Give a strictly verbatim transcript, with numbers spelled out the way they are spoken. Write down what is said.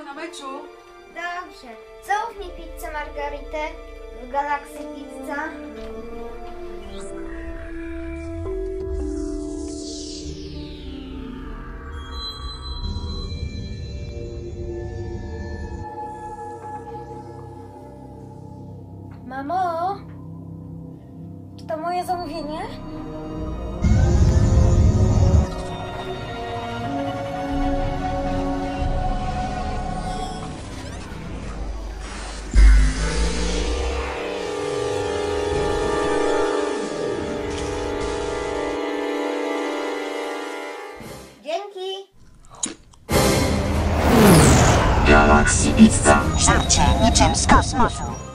na meczu. Dobrze. Zamów mi pizzę margaritę w Galaxy Pizza. Mamo? Czy to moje zamówienie? Dzięki. Galaxy Pizza. Żarcie niczym z kosmosu.